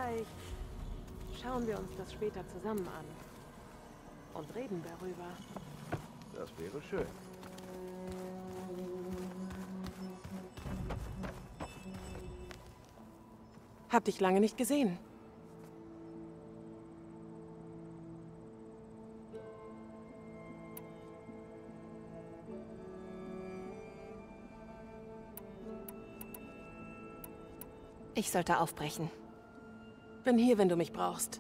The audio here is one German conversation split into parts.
Vielleicht schauen wir uns das später zusammen an. Und reden darüber. Das wäre schön. Hab dich lange nicht gesehen. Ich sollte aufbrechen. Bin hier, wenn du mich brauchst.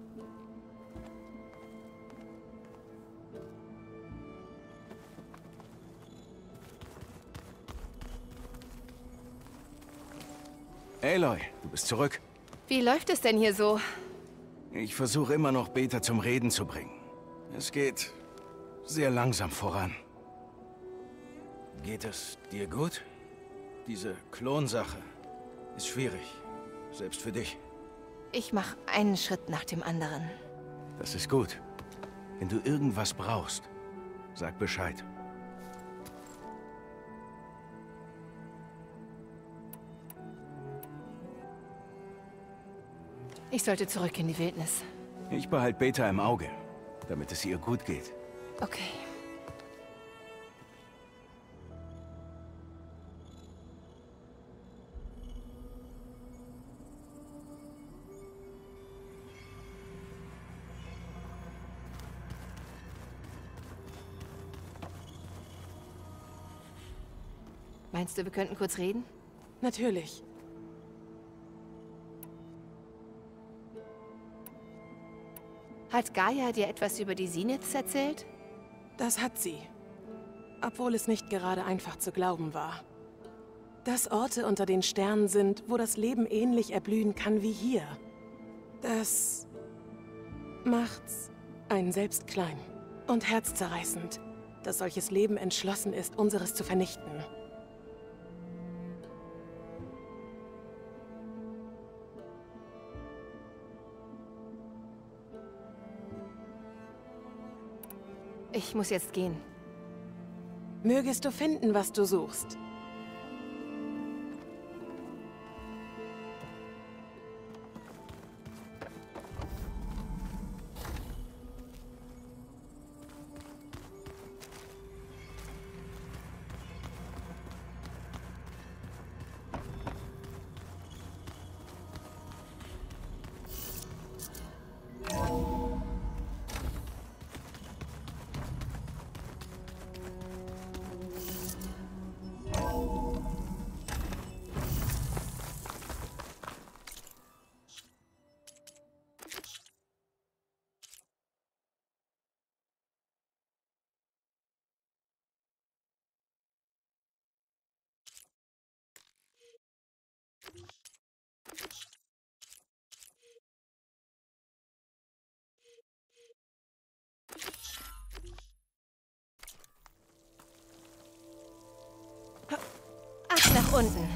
Aloy, du bist zurück. Wie läuft es denn hier so? Ich versuche immer noch Beta zum Reden zu bringen. Es geht sehr langsam voran. Geht es dir gut? Diese Klonsache ist schwierig. Selbst für dich. Ich mache einen Schritt nach dem anderen. Das ist gut. Wenn du irgendwas brauchst, sag Bescheid. Ich sollte zurück in die Wildnis. Ich behalte Beta im Auge, damit es ihr gut geht. Okay. Meinst du, wir könnten kurz reden? Natürlich. Hat Gaia dir etwas über die Zeniths erzählt? Das hat sie. Obwohl es nicht gerade einfach zu glauben war. Dass Orte unter den Sternen sind, wo das Leben ähnlich erblühen kann wie hier. Das macht's einen selbst klein und herzzerreißend, dass solches Leben entschlossen ist, unseres zu vernichten. Ich muss jetzt gehen. Mögest du finden, was du suchst. Ach, nach unten.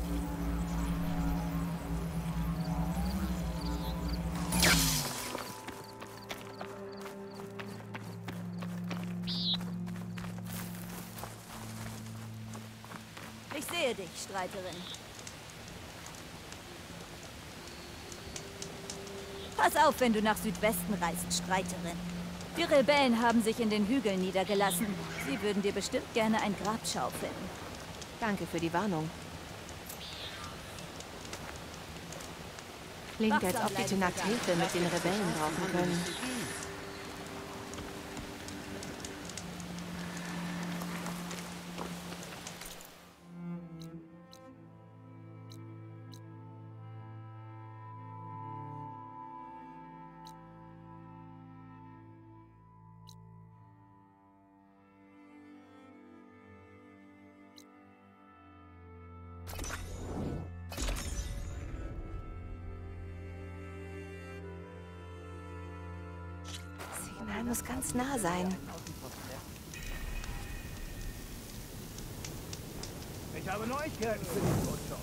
Ich sehe dich, Streiterin. Pass auf, wenn du nach Südwesten reist, Streiterin. Die Rebellen haben sich in den Hügeln niedergelassen. Sie würden dir bestimmt gerne ein Grab schaufeln. Danke für die Warnung. Klingt, als ob die Tenakt Hilfe mit den Rebellen brauchen können. Signal muss ganz nah sein. Ich habe Neuigkeiten für den Grundstoff.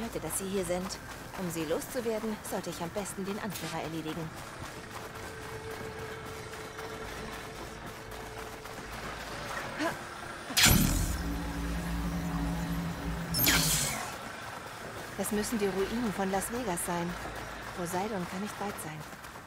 Leute, dass sie hier sind. Um sie loszuwerden, sollte ich am besten den Anführer erledigen. Das müssen die Ruinen von Las Vegas sein. Poseidon kann nicht weit sein.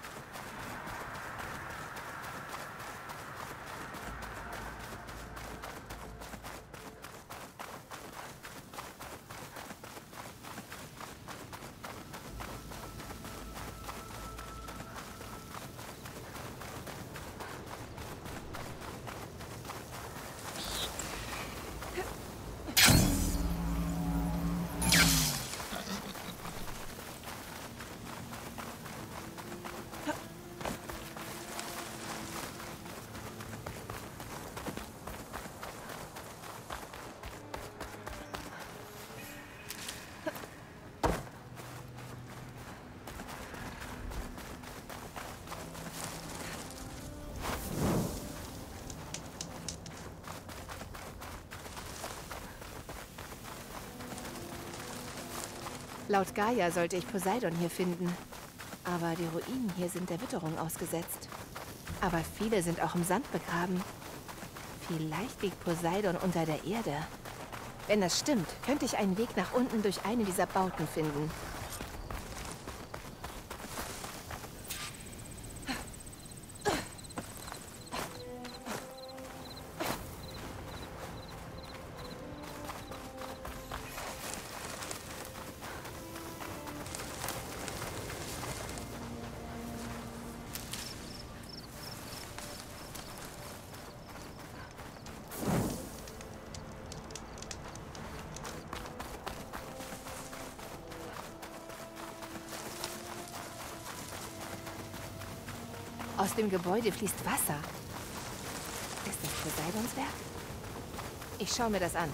Laut Gaia sollte ich Poseidon hier finden. Aber die Ruinen hier sind der Witterung ausgesetzt. Aber viele sind auch im Sand begraben. Vielleicht liegt Poseidon unter der Erde. Wenn das stimmt, könnte ich einen Weg nach unten durch eine dieser Bauten finden. Aus dem Gebäude fließt Wasser. Ist das Poseidons Werk? Ich schaue mir das an.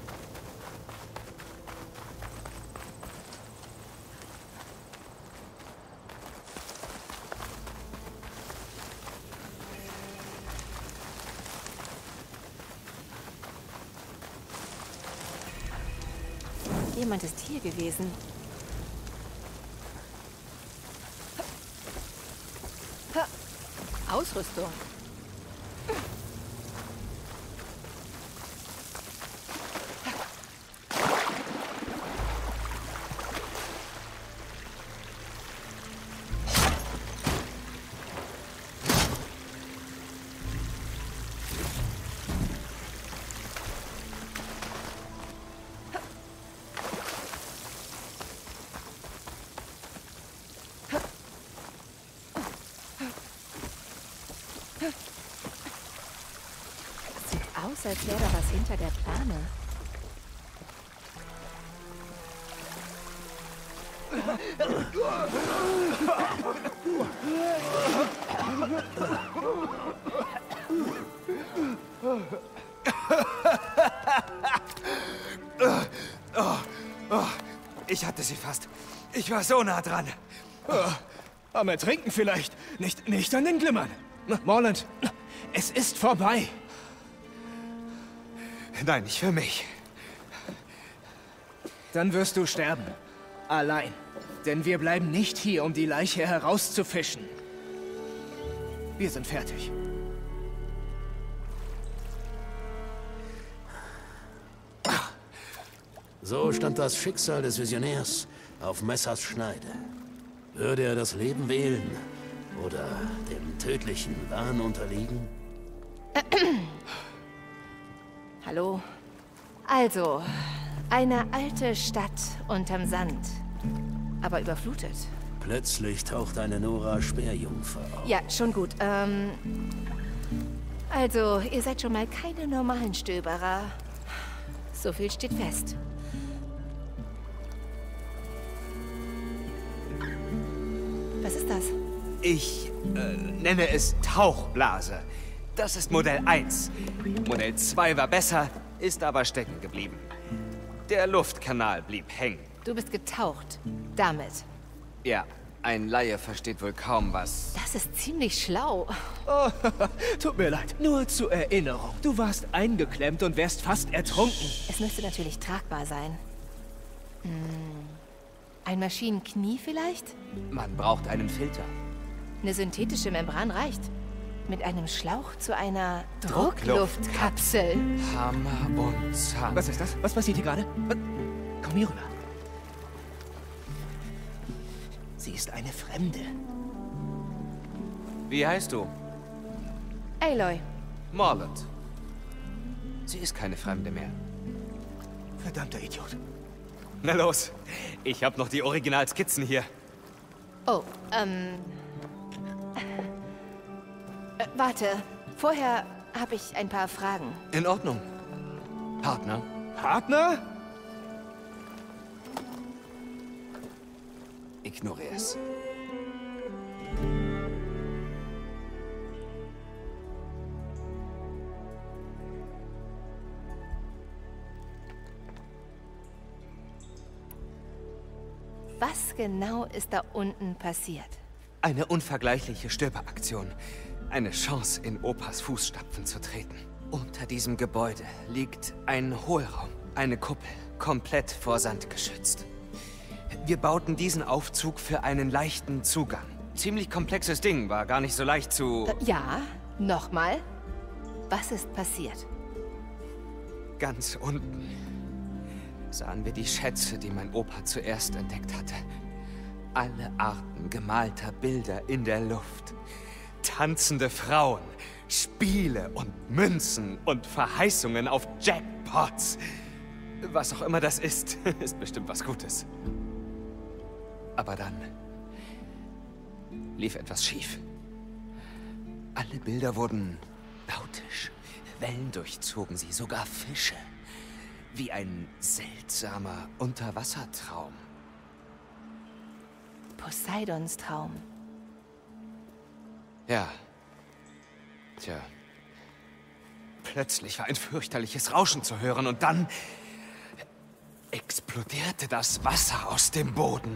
Jemand ist hier gewesen. Ausrüstung. Aus, als wäre da was hinter der Plane. Ich hatte sie fast. Ich war so nah dran. Am Ertrinken vielleicht. Nicht an den Glimmern. Morland, es ist vorbei. Nein, nicht für mich. Dann wirst du sterben. Allein. Denn wir bleiben nicht hier, um die Leiche herauszufischen. Wir sind fertig. So stand das Schicksal des Visionärs auf Messers Schneide. Würde er das Leben wählen oder dem tödlichen Wahn unterliegen? Hallo. Also, eine alte Stadt unterm Sand, aber überflutet. Plötzlich taucht eine Nora Speerjungfer auf. Ja, schon gut. Also, ihr seid schon mal keine normalen Stöberer. So viel steht fest. Was ist das? Ich nenne es Tauchblase. Das ist Modell 1. Modell 2 war besser, ist aber stecken geblieben. Der Luftkanal blieb hängen. Du bist getaucht. Damit. Ja, ein Laie versteht wohl kaum was. Das ist ziemlich schlau. Oh, tut mir leid. Nur zur Erinnerung. Du warst eingeklemmt und wärst fast ertrunken. Es müsste natürlich tragbar sein. Ein Maschinenknie vielleicht? Man braucht einen Filter. Eine synthetische Membran reicht. Mit einem Schlauch zu einer Druckluft. Druckluftkapsel. Hammer und Zahn. Was ist das? Was passiert hier gerade? Komm hier rüber. Sie ist eine Fremde. Wie heißt du? Aloy, Morlund. Sie ist keine Fremde mehr. Verdammter Idiot. Na los, ich habe noch die Originalskizzen hier. oh, warte. Vorher habe ich ein paar Fragen. In Ordnung. Partner? Partner? Ignoriere es. Was genau ist da unten passiert? Eine unvergleichliche Stöberaktion. Eine Chance, in Opas Fußstapfen zu treten. Unter diesem Gebäude liegt ein Hohlraum, eine Kuppel, komplett vor Sand geschützt. Wir bauten diesen Aufzug für einen leichten Zugang. Ziemlich komplexes Ding, war gar nicht so leicht zu... Ja, nochmal. Was ist passiert? Ganz unten sahen wir die Schätze, die mein Opa zuerst entdeckt hatte. Alle Arten gemalter Bilder in der Luft. Tanzende Frauen, Spiele und Münzen und Verheißungen auf Jackpots. Was auch immer das ist, ist bestimmt was Gutes. Aber dann lief etwas schief. Alle Bilder wurden nautisch. Wellen durchzogen sie, sogar Fische. Wie ein seltsamer Unterwassertraum. Poseidons Traum. Ja. Tja. Plötzlich war ein fürchterliches Rauschen zu hören und dann explodierte das Wasser aus dem Boden.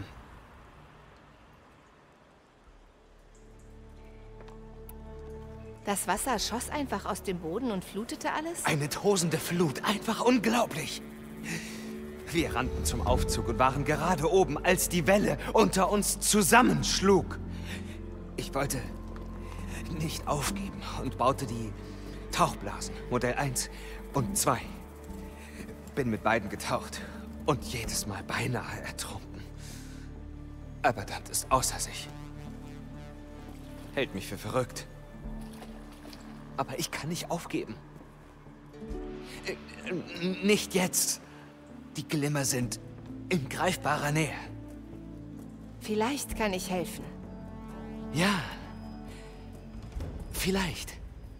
Das Wasser schoss einfach aus dem Boden und flutete alles? Eine tosende Flut, einfach unglaublich. Wir rannten zum Aufzug und waren gerade oben, als die Welle unter uns zusammenschlug. Ich wollte nicht aufgeben und baute die Tauchblasen, Modell 1 und 2. Bin mit beiden getaucht und jedes Mal beinahe ertrunken. Aber Dant ist außer sich. Hält mich für verrückt. Aber ich kann nicht aufgeben. Nicht jetzt. Die Glimmer sind in greifbarer Nähe. Vielleicht kann ich helfen. Ja. Vielleicht.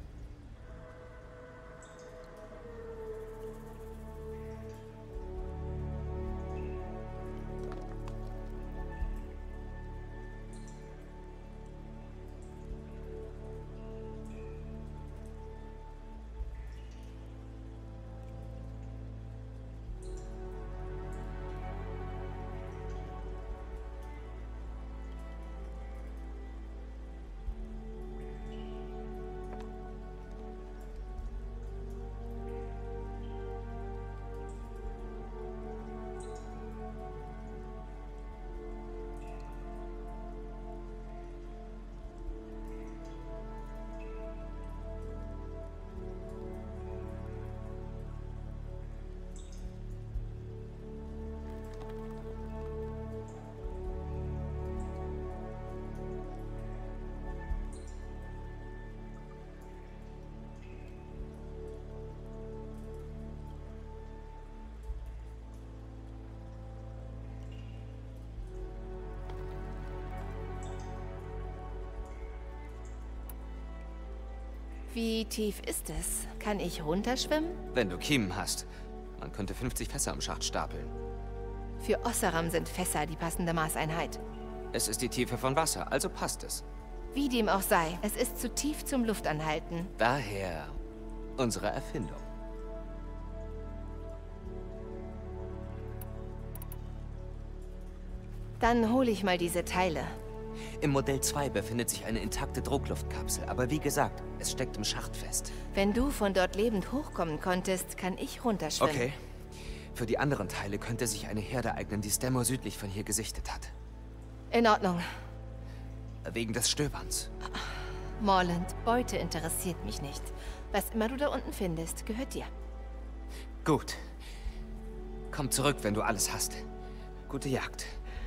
Wie tief ist es? Kann ich runterschwimmen? Wenn du Kiemen hast. Man könnte 50 Fässer im Schacht stapeln. Für Osseram sind Fässer die passende Maßeinheit. Es ist die Tiefe von Wasser, also passt es. Wie dem auch sei, es ist zu tief zum Luftanhalten. Daher unsere Erfindung. Dann hole ich mal diese Teile. Im Modell 2 befindet sich eine intakte Druckluftkapsel, aber wie gesagt, es steckt im Schacht fest. Wenn du von dort lebend hochkommen konntest, kann ich runterschwimmen. Okay. Für die anderen Teile könnte sich eine Herde eignen, die Stemmo südlich von hier gesichtet hat. In Ordnung. Wegen des Stöberns. Morland, Beute interessiert mich nicht. Was immer du da unten findest, gehört dir. Gut. Komm zurück, wenn du alles hast. Gute Jagd.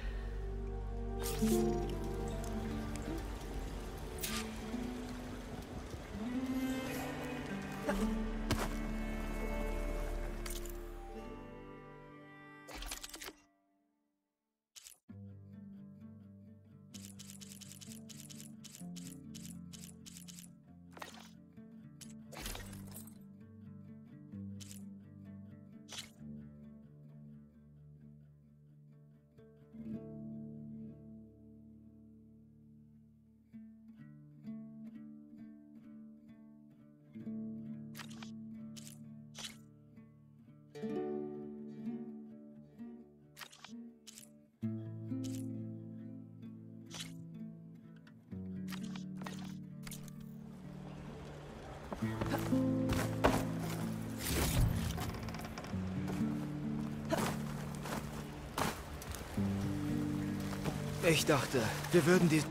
Ich dachte, wir würden die...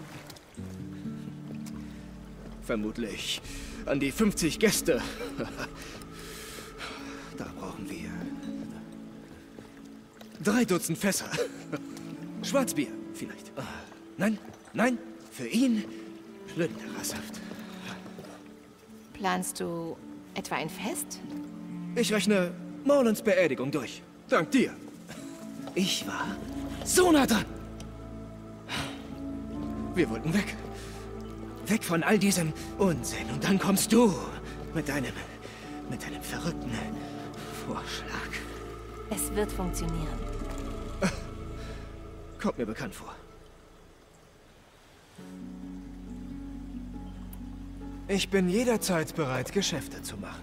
Vermutlich an die 50 Gäste. Da brauchen wir 3 Dutzend Fässer. Schwarzbier vielleicht. Nein, nein, für ihn Schlünderersaft. Planst du etwa ein Fest? Ich rechne Morlands Beerdigung durch. Dank dir. Ich war so nah dran. Wir wollten weg. Weg von all diesem Unsinn. Und dann kommst du mit deinem verrückten Vorschlag. Es wird funktionieren. Kommt mir bekannt vor. Ich bin jederzeit bereit, Geschäfte zu machen.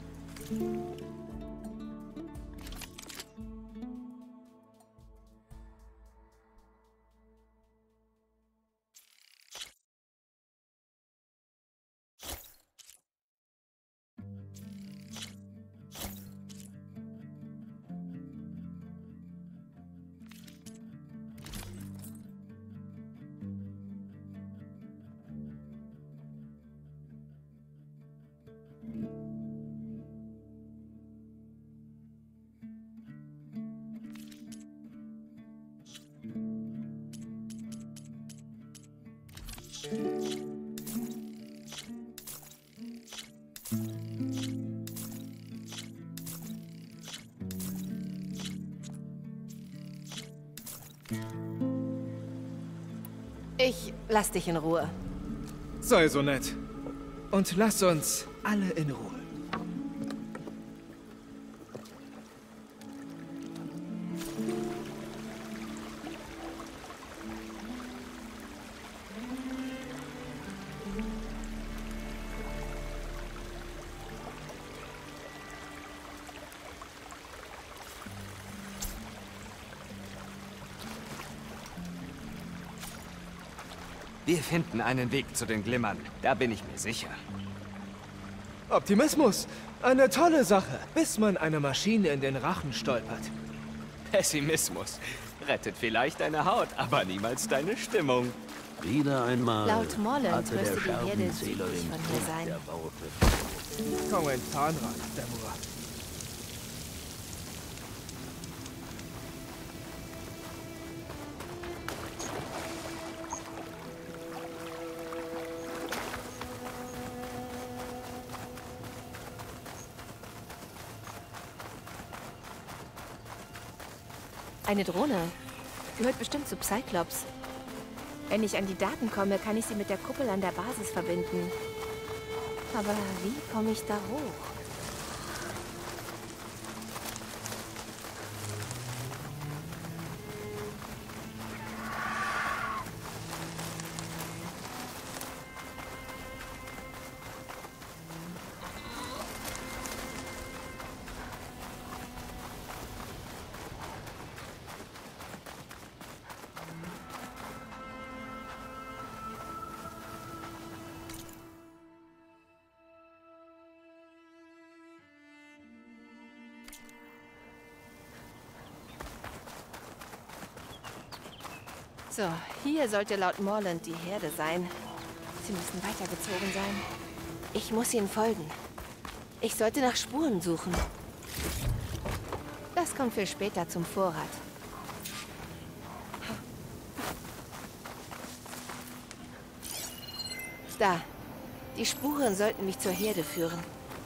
Ich lass dich in Ruhe. Sei so nett. Und lass uns alle in Ruhe. Wir finden einen Weg zu den Glimmern. Da bin ich mir sicher. Optimismus. Eine tolle Sache, bis man eine Maschine in den Rachen stolpert. Pessimismus. Rettet vielleicht deine Haut, aber niemals deine Stimmung. Wieder einmal Laut Morland hatte der müsste die Herde Scherbenzähler südlich den von hier Punkt sein. erbaut. Kaum ein Zahnrad, Dämmerer. Eine Drohne. Gehört bestimmt zu Cyclops. Wenn ich an die Daten komme, kann ich sie mit der Kuppel an der Basis verbinden. Aber wie komme ich da hoch? So, hier sollte laut Morland die Herde sein. Sie müssen weitergezogen sein. Ich muss ihnen folgen. Ich sollte nach Spuren suchen. Das kommt für später zum Vorrat. Da. Die Spuren sollten mich zur Herde führen.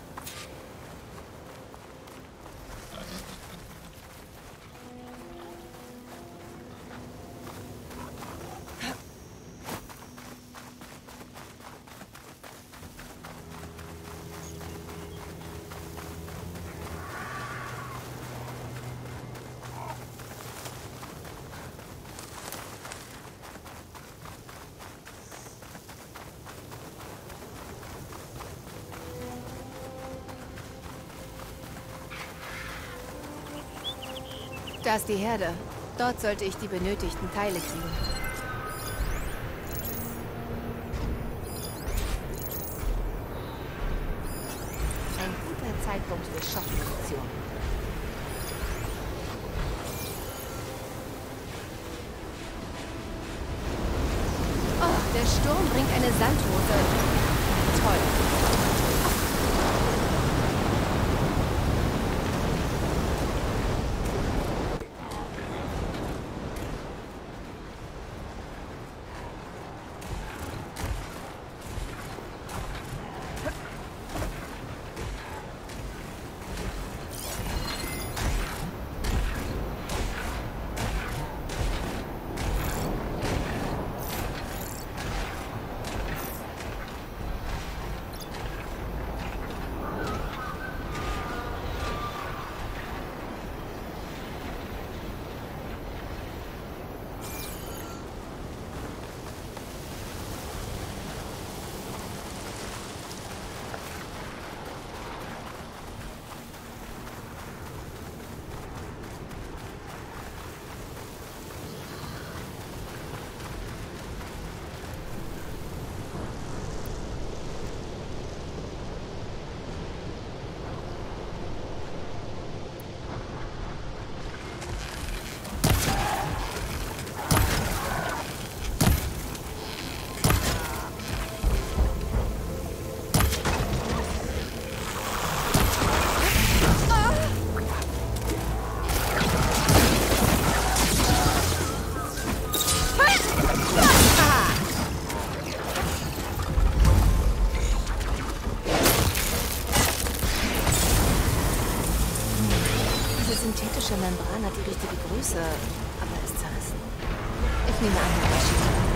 Da ist die Herde. Dort sollte ich die benötigten Teile kriegen. Ein guter Zeitpunkt für Schockreaktion. Oh, der Sturm bringt eine Sandrose. Toll. Synthetische Membran hat die richtige Größe, aber ist zerrissen. Ich nehme an, die Maschine.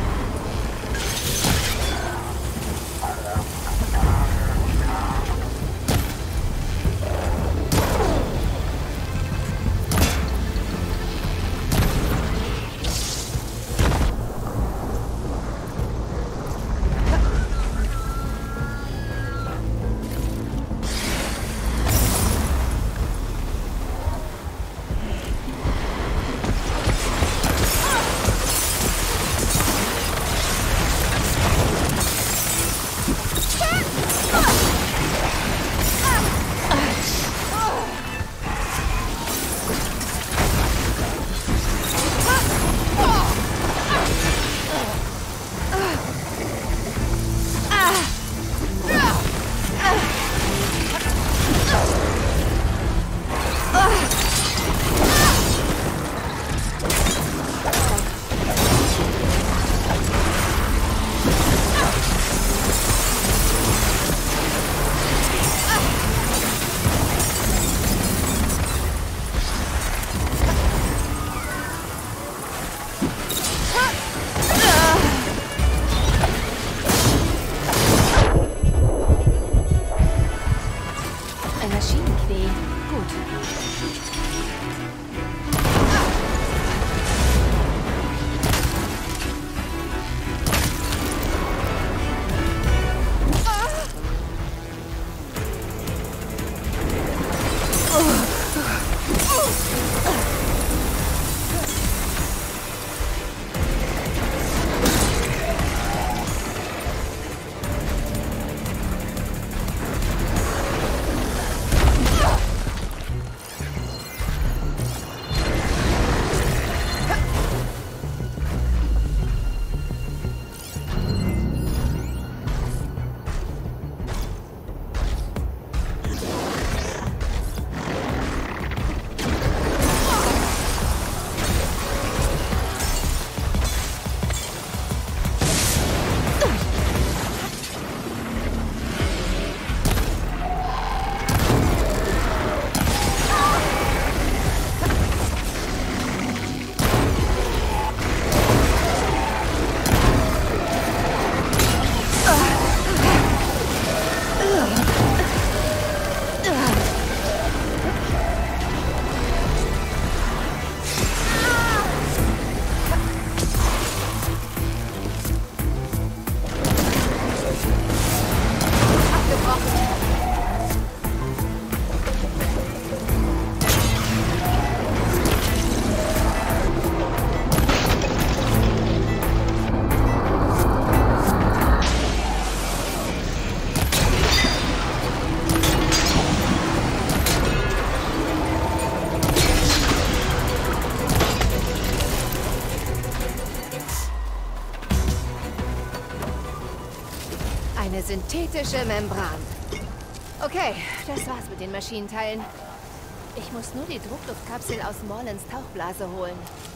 Eine synthetische Membran. Okay, das war's mit den Maschinenteilen. Ich muss nur die Druckluftkapsel aus Morlands Tauchblase holen.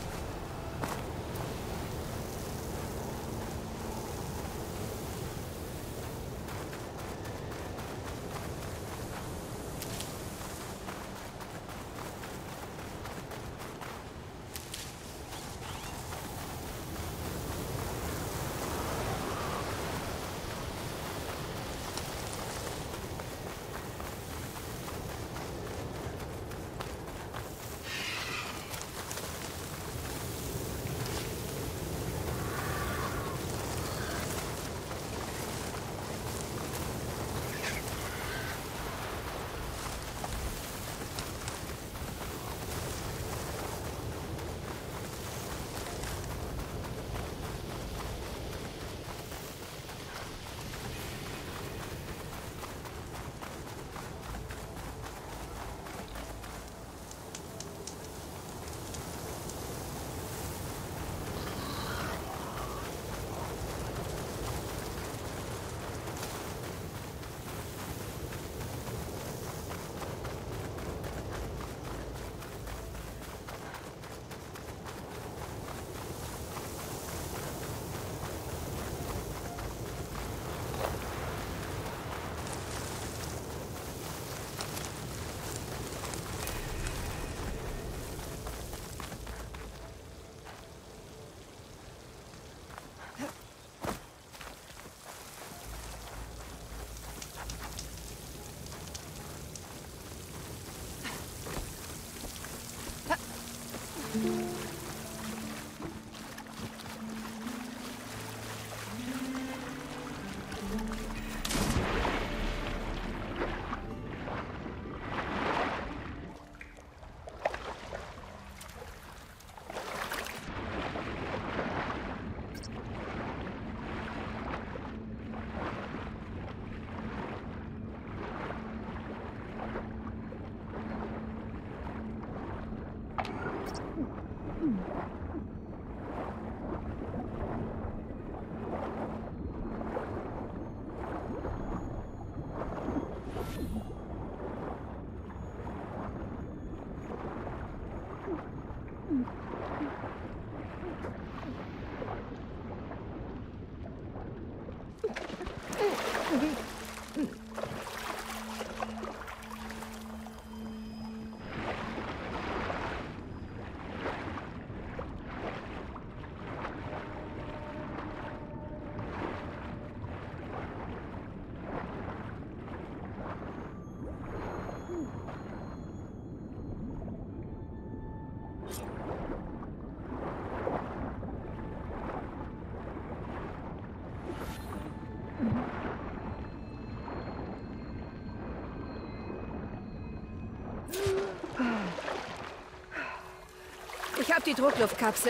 Ich habe die Druckluftkapsel.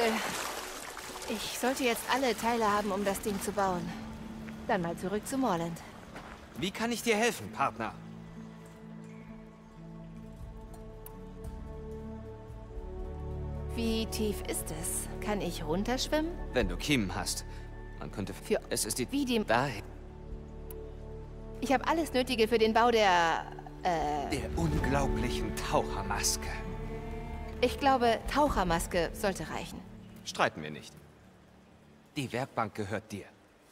Ich sollte jetzt alle Teile haben, um das Ding zu bauen. Dann mal zurück zu Morland. Wie kann ich dir helfen, Partner? Wie tief ist es? Kann ich runterschwimmen? Wenn du Kiemen hast. Man könnte... Es ist die... Wie die... Daher. Ich habe alles Nötige für den Bau der... Der unglaublichen Tauchermaske. Ich glaube, Tauchermaske sollte reichen. Streiten wir nicht. Die Werkbank gehört dir.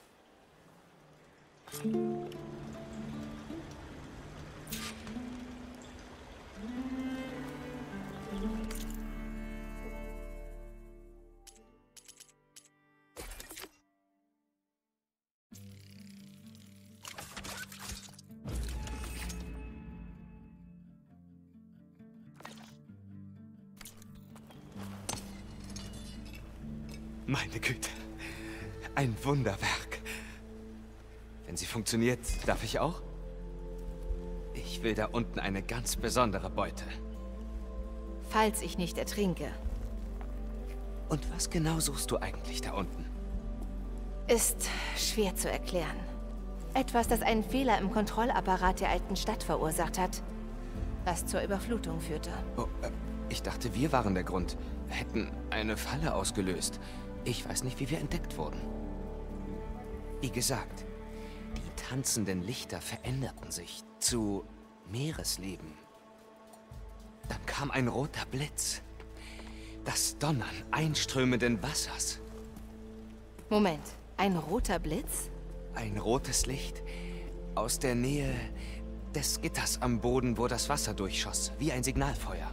Meine Güte. Ein Wunderwerk. Wenn sie funktioniert, darf ich auch? Ich will da unten eine ganz besondere Beute. Falls ich nicht ertrinke. Und was genau suchst du eigentlich da unten? Ist schwer zu erklären. Etwas, das einen Fehler im Kontrollapparat der alten Stadt verursacht hat. Was zur Überflutung führte. Oh, ich dachte, wir waren der Grund. Hätten eine Falle ausgelöst. Ich weiß nicht, wie wir entdeckt wurden. Wie gesagt, die tanzenden Lichter veränderten sich zu Meeresleben. Dann kam ein roter Blitz. Das Donnern einströmenden Wassers. Moment, ein roter Blitz? Ein rotes Licht aus der Nähe des Gitters am Boden, wo das Wasser durchschoss, wie ein Signalfeuer.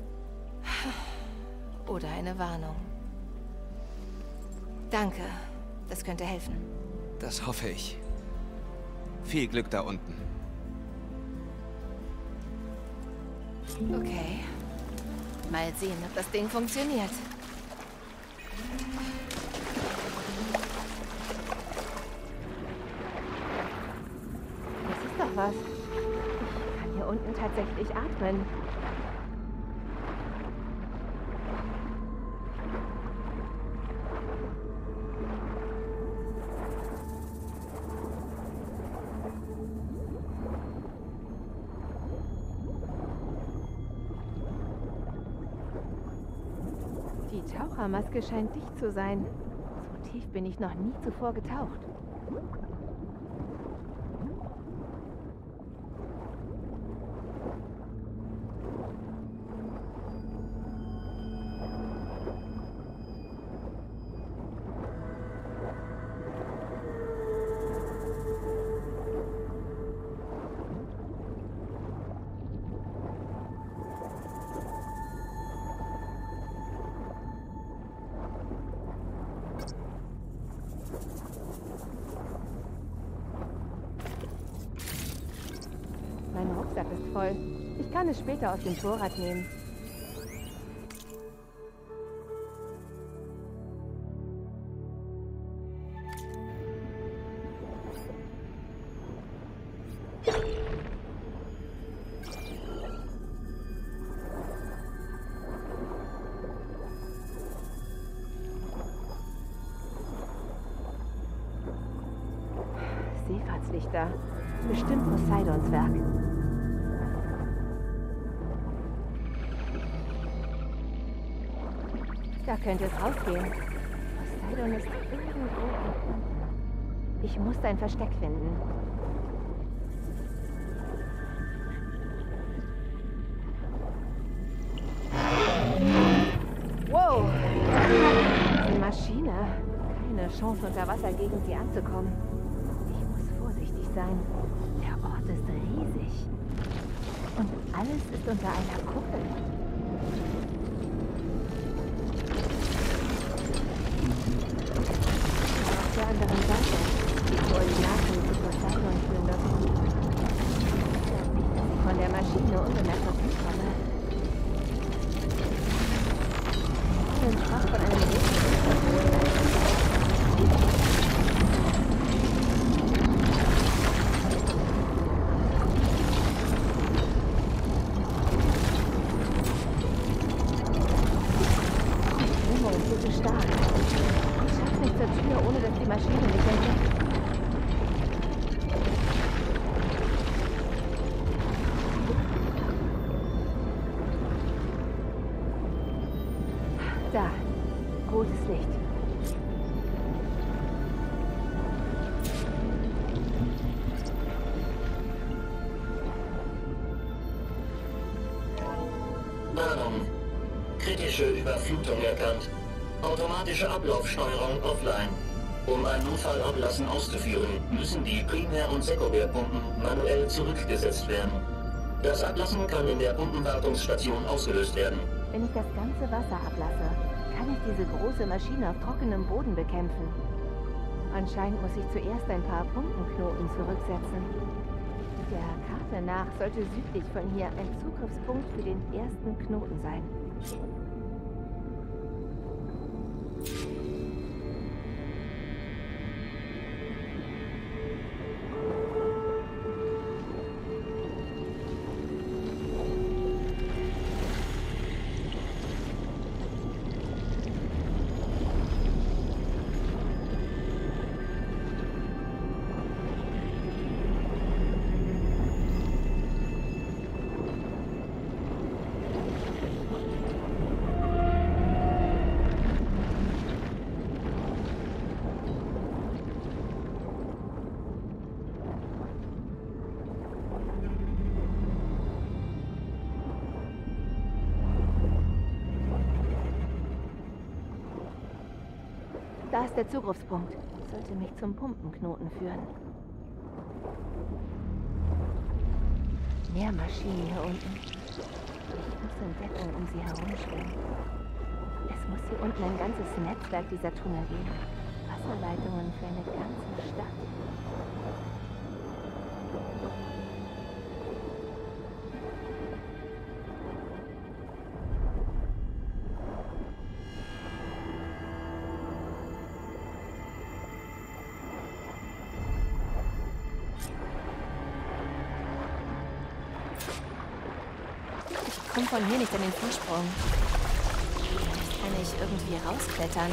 Oder eine Warnung. Danke, das könnte helfen. Das hoffe ich. Viel Glück da unten. Okay. Mal sehen, ob das Ding funktioniert. Das ist doch was. Ich kann hier unten tatsächlich atmen. Die Tauchermaske scheint dicht zu sein. So tief bin ich noch nie zuvor getaucht. Mein Rucksack ist voll. Ich kann es später aus dem Vorrat nehmen. Seefahrtslichter. Bestimmt Poseidons Werk. Da könnte es rausgehen. Poseidon ist irgendwo. Ich muss ein Versteck finden. Wow! Eine Maschine. Keine Chance, unter Wasser gegen sie anzukommen. Ich muss vorsichtig sein. Der Ort ist riesig. Und alles ist unter einer Kuppel. Auf der anderen Seite. Die Koordinaten zu Poseidon führen dorthin. Nicht, dass ich von der Maschine unbemerkt hinkomme. Ich bin fast von einem Da. Rotes Licht. Warnung. Kritische Überflutung erkannt. Automatische Ablaufsteuerung offline. Um ein Notfallablassen auszuführen, müssen die Primär- und Sekundärpumpen manuell zurückgesetzt werden. Das Ablassen kann in der Pumpenwartungsstation ausgelöst werden. Wenn ich das ganze Wasser ablasse, kann ich diese große Maschine auf trockenem Boden bekämpfen. Anscheinend muss ich zuerst ein paar Pumpenknoten zurücksetzen. Der Karte nach sollte südlich von hier ein Zugriffspunkt für den ersten Knoten sein. Da ist der Zugriffspunkt. Sollte mich zum Pumpenknoten führen. Mehr Maschinen hier unten. Ich muss in Deckung um sie herumschwimmen. Es muss hier unten ein ganzes Netzwerk dieser Tunnel geben. Wasserleitungen für eine ganze Stadt. Ich komme von hier nicht an den Vorsprung. Vielleicht kann ich irgendwie rausklettern.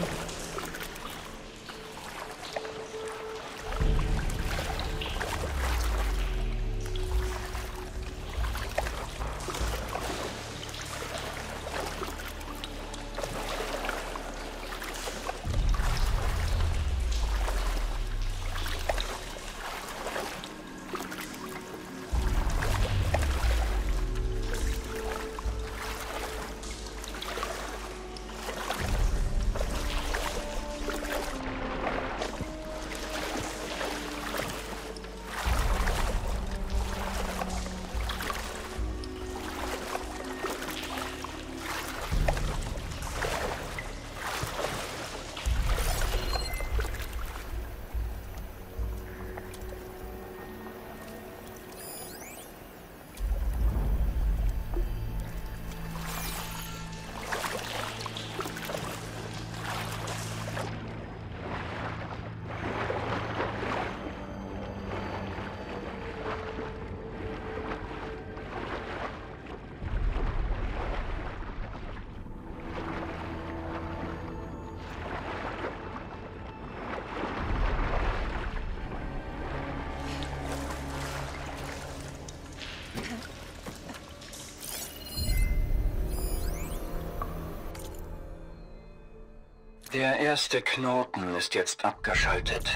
Der erste Knoten ist jetzt abgeschaltet.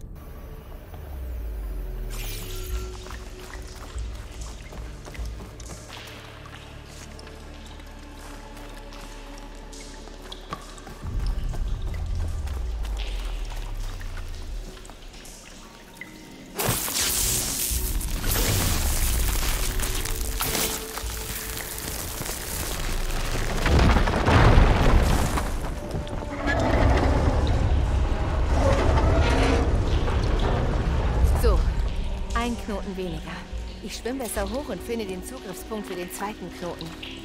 Ein Knoten weniger. Ich schwimme besser hoch und finde den Zugriffspunkt für den zweiten Knoten.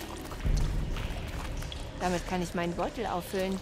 Damit kann ich meinen Beutel auffüllen.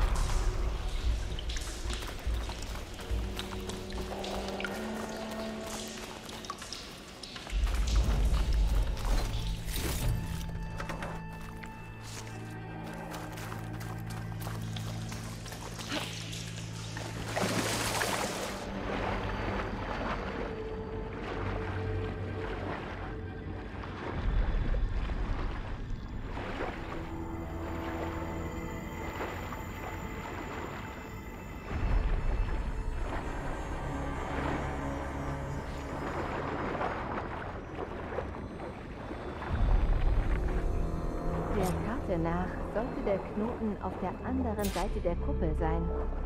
Der Karte nach sollte der Knoten auf der anderen Seite der Kuppel sein.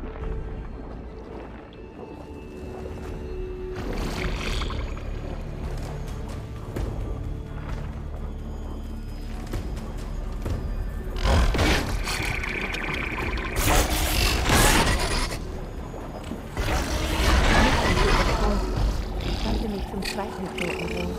Ich sollte mich zum zweiten Knoten bringen.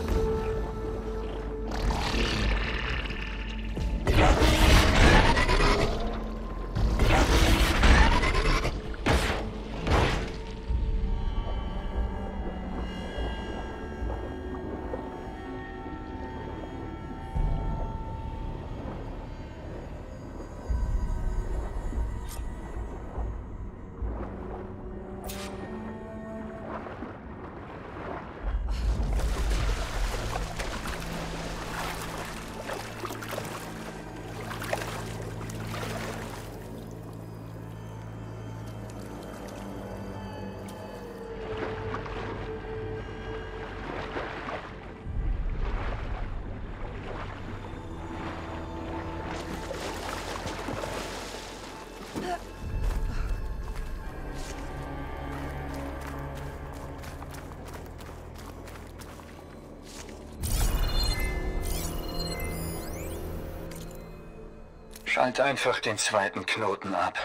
Schalt einfach den zweiten Knoten ab.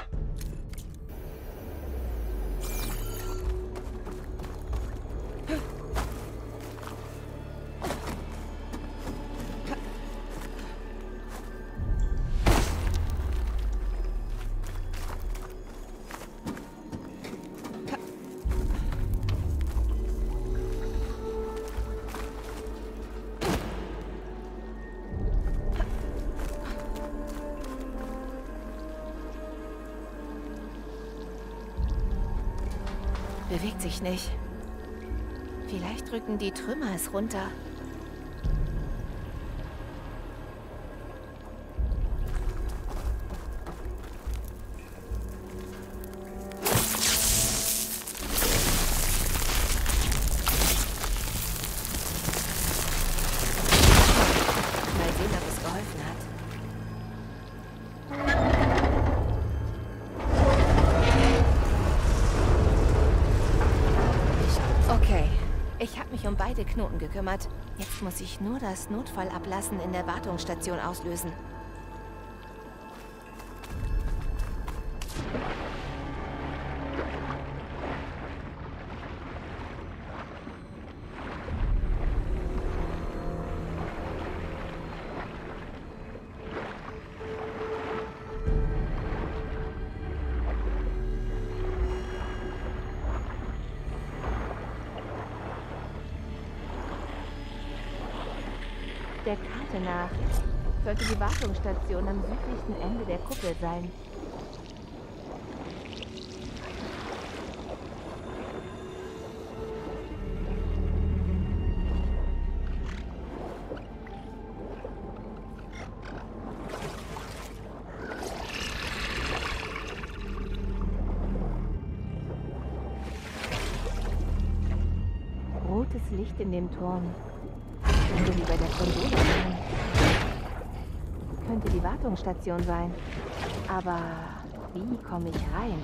Bewegt sich nicht. Vielleicht drücken die Trümmer es runter. Mal sehen, ob es geholfen hat. Okay, ich habe mich um beide Knoten gekümmert. Jetzt muss ich nur das Notfallablassen in der Wartungsstation auslösen. Der Karte nach sollte die Wartungsstation am südlichsten Ende der Kuppel sein. Rotes Licht in dem Turm. Könnte wie bei der Konsole sein. Könnte die Wartungsstation sein. Aber wie komme ich rein?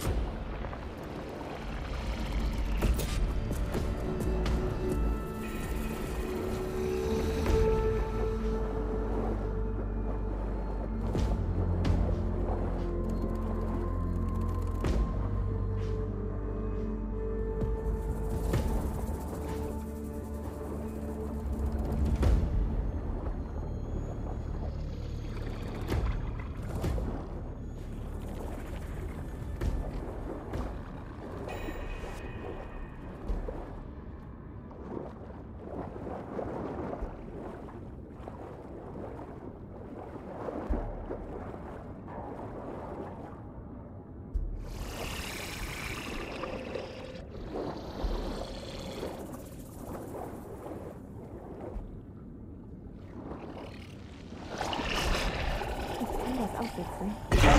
Aussitzen.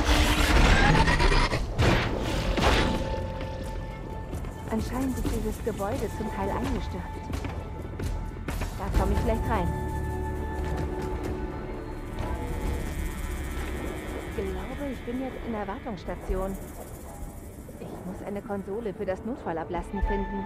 Anscheinend ist dieses Gebäude zum Teil eingestürzt. Da komme ich vielleicht rein. Ich glaube, ich bin jetzt in der Wartungsstation. Ich muss eine Konsole für das Notfallablassen finden.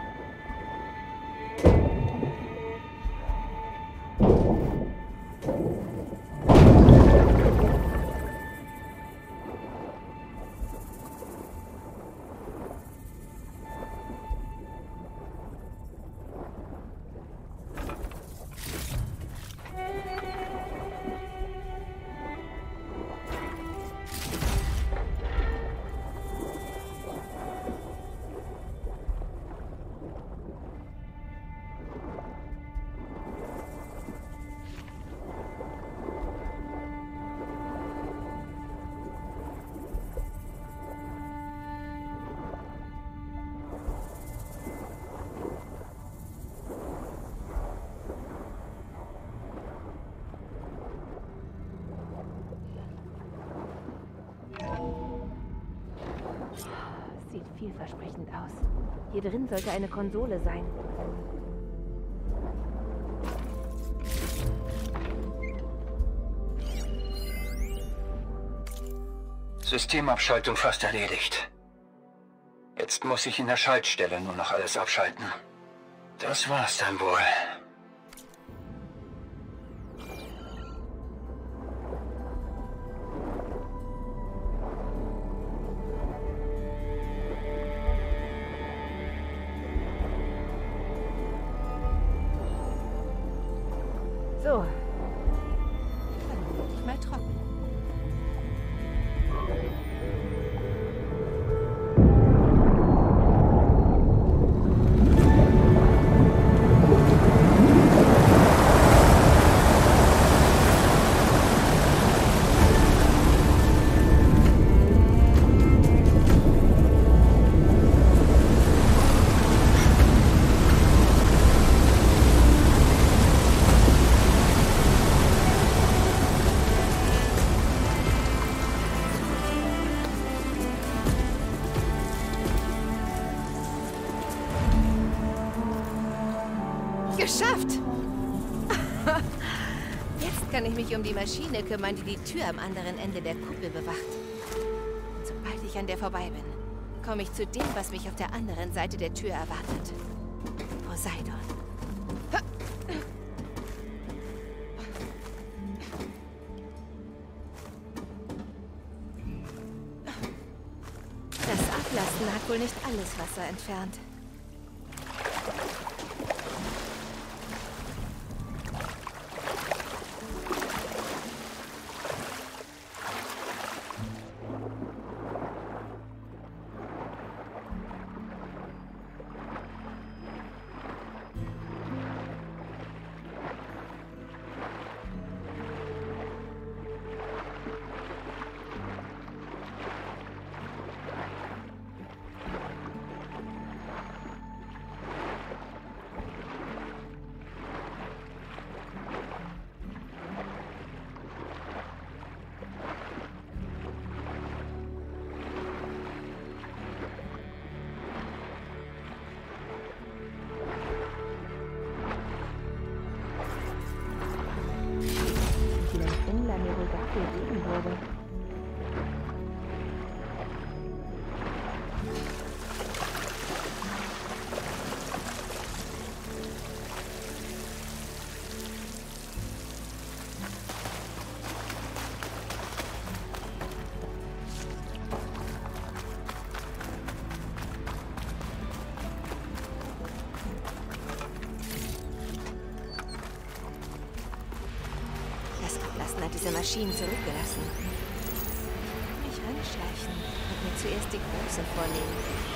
Sieht vielversprechend aus. Hier drin sollte eine Konsole sein. Systemabschaltung fast erledigt. Jetzt muss ich in der Schaltstelle nur noch alles abschalten. Das war's dann wohl. So. Dann mach dich mal trocken. Geschafft! Jetzt kann ich mich um die Maschine kümmern, die die Tür am anderen Ende der Kuppel bewacht. Und sobald ich an der vorbei bin, komme ich zu dem, was mich auf der anderen Seite der Tür erwartet. Poseidon. Das Ablassen hat wohl nicht alles Wasser entfernt. Mir wohl dafür geben würde. Hat diese Maschinen zurückgelassen. Mich ranschleichen und mir zuerst die große vornehmen.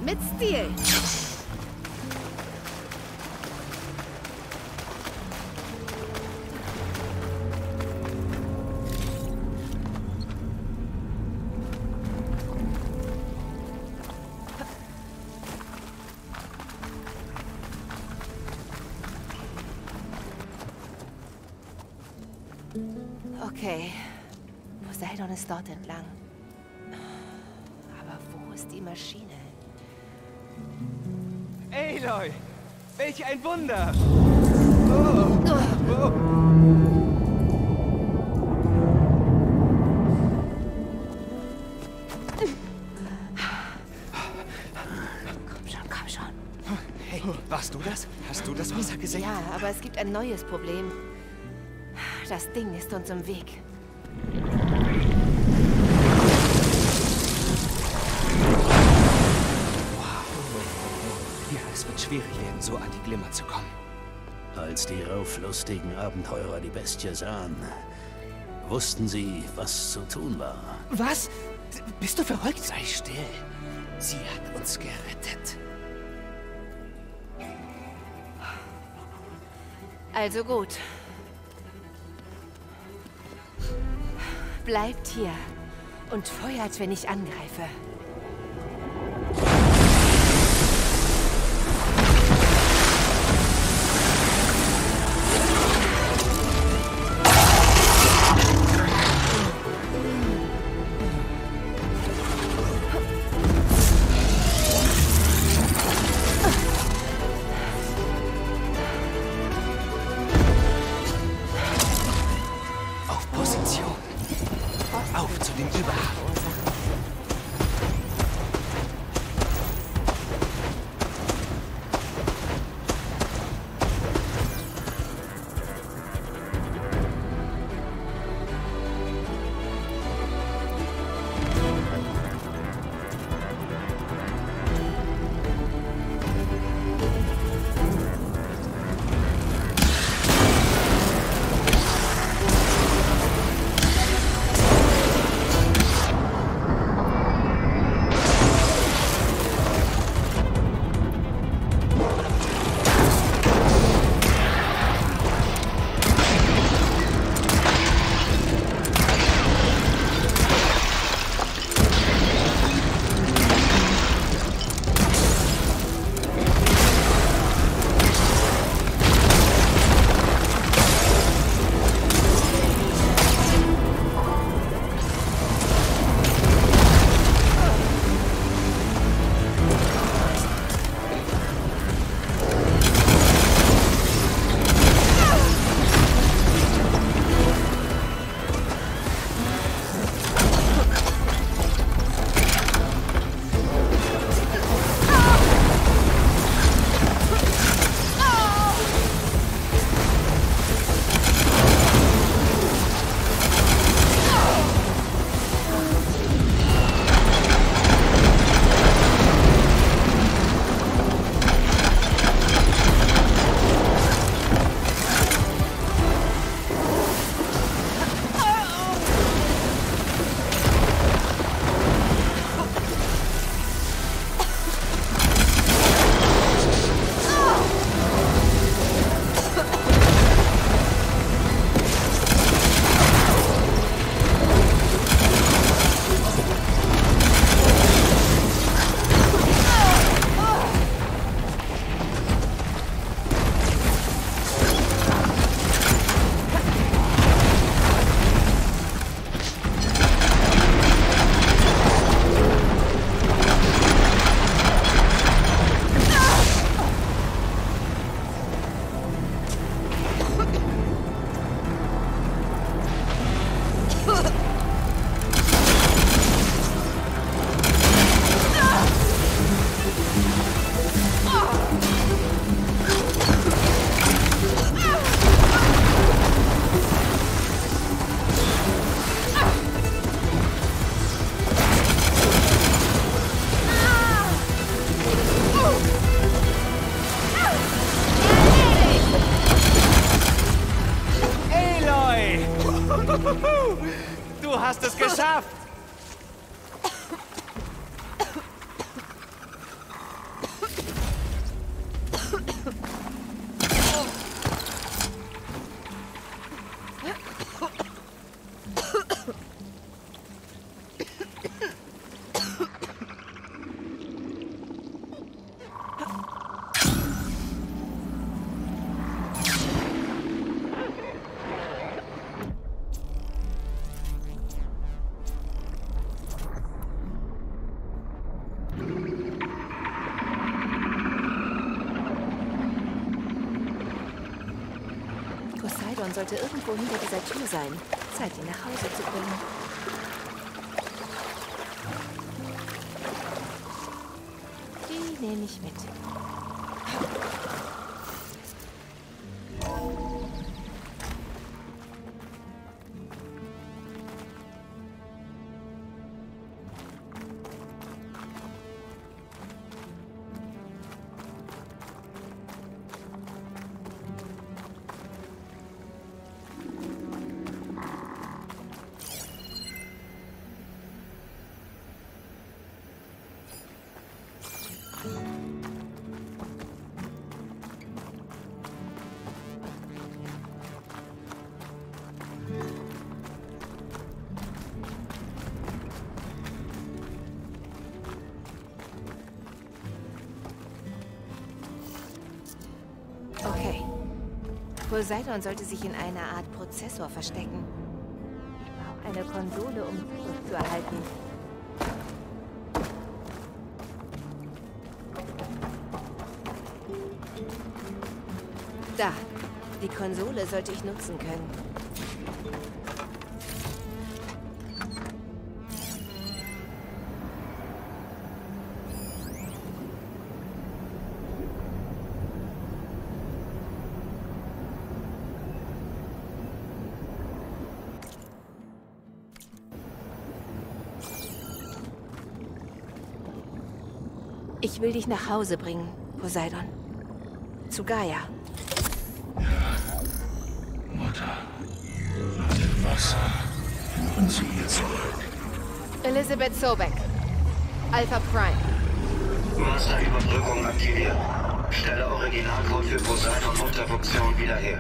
Mit Stil. Okay. Poseidon ist dort entlang. Aber wo ist die Maschine? Aloy! Welch ein Wunder! Komm schon. Hey, warst du das? Hast du das Wasser gesehen? Ja, aber es gibt ein neues Problem. Das Ding ist uns im Weg. Ja, es wird schwierig werden, so an die Glimmer zu kommen. Als die rauflustigen Abenteurer die Bestie sahen, wussten sie, was zu tun war. Was? Bist du verrückt? Sei still. Sie hat uns gerettet. Also gut. Bleibt hier und feuert, wenn ich angreife. Auf Position. Auf zu dem Überhang. Poseidon sollte irgendwo hinter dieser Tür sein. Zeit, ihn nach Hause zu bringen. Die nehme ich mit. Okay. Poseidon sollte sich in einer Art Prozessor verstecken. Ich brauche eine Konsole, um Zugriff zu erhalten. Da. Die Konsole sollte ich nutzen können. Ich will dich nach Hause bringen, Poseidon. Zu Gaia. Mutter, nach dem Wasser führen Sie hier zurück. Elizabeth Sobeck. Alpha Prime. Masterüberbrückung aktiviert. Stelle Originalcode für Poseidon-Unterfunktion wieder her.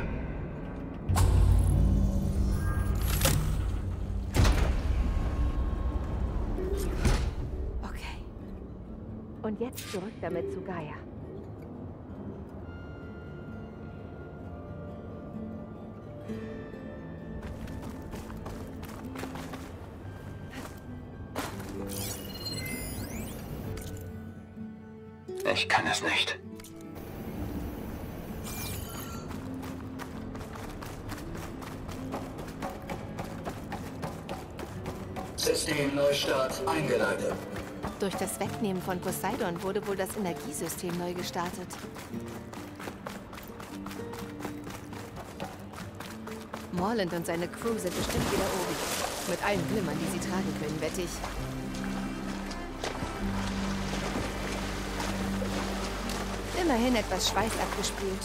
Okay. Und jetzt zurück damit zu Gaia. Ich kann es nicht. Systemneustart eingeleitet. Durch das Wegnehmen von Poseidon wurde wohl das Energiesystem neu gestartet. Morland und seine Crew sind bestimmt wieder oben. Mit allen Glimmern, die sie tragen können, wette ich. Immerhin etwas Schweiß abgespült.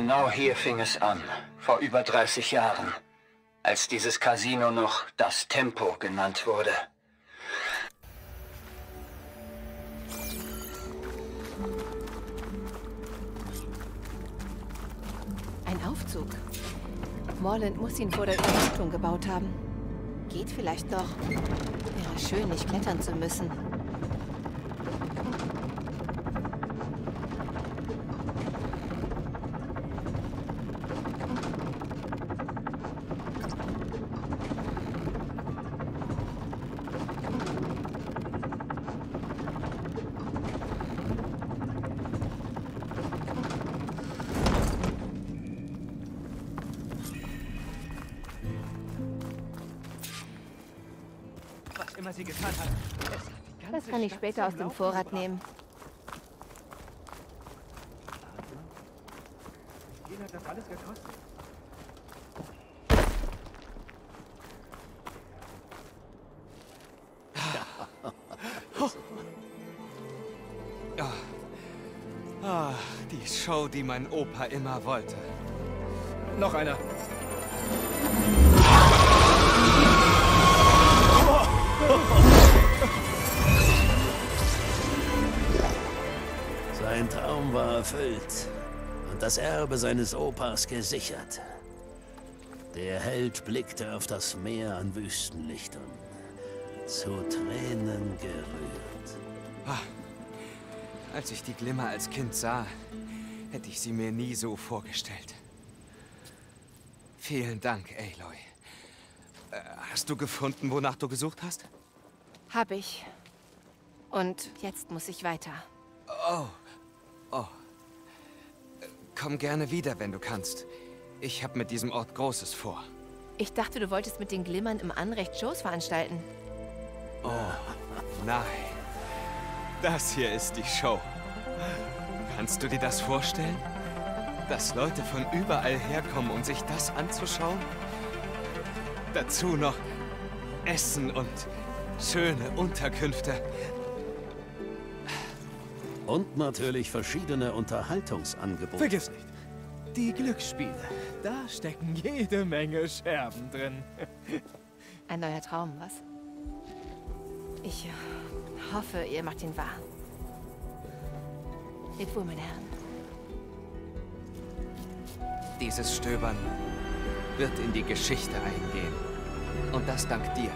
Genau hier fing es an, vor über 30 Jahren, als dieses Casino noch das Tempo genannt wurde. Ein Aufzug. Morland muss ihn vor der Überflutung gebaut haben. Geht vielleicht doch. Wäre schön, nicht klettern zu müssen. Immer sie getan hat. Das kann ich später aus dem Vorrat nehmen. Wen hat das alles gekostet? Die Show, die mein Opa immer wollte. Noch einer. Sein Traum war erfüllt und das Erbe seines Opas gesichert. Der Held blickte auf das Meer an Wüstenlichtern, zu Tränen gerührt. Als ich die Glimmer als Kind sah, hätte ich sie mir nie so vorgestellt. Vielen Dank, Aloy. Hast du gefunden, wonach du gesucht hast? Hab ich. Und jetzt muss ich weiter. Oh. Komm gerne wieder, wenn du kannst. Ich habe mit diesem Ort Großes vor. Ich dachte, du wolltest mit den Glimmern im Anrecht Shows veranstalten. Oh, nein. Das hier ist die Show. Kannst du dir das vorstellen? Dass Leute von überall herkommen, um sich das anzuschauen? Dazu noch Essen und schöne Unterkünfte. Und natürlich verschiedene Unterhaltungsangebote. Vergiss nicht, die Glücksspiele. Da stecken jede Menge Scherben drin. Ein neuer Traum, was? Ich hoffe, ihr macht ihn wahr. Lebt wohl, meine Herren. Dieses Stöbern wird in die Geschichte eingehen. Und das dank dir.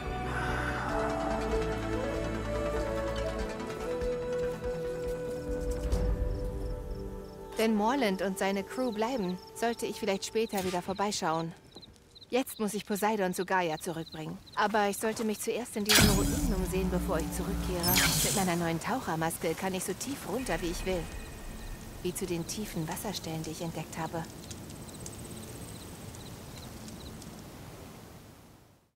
Wenn Morland und seine Crew bleiben, sollte ich vielleicht später wieder vorbeischauen. Jetzt muss ich Poseidon zu Gaia zurückbringen. Aber ich sollte mich zuerst in diesen Ruinen umsehen, bevor ich zurückkehre. Mit meiner neuen Tauchermaske kann ich so tief runter, wie ich will. Wie zu den tiefen Wasserstellen, die ich entdeckt habe.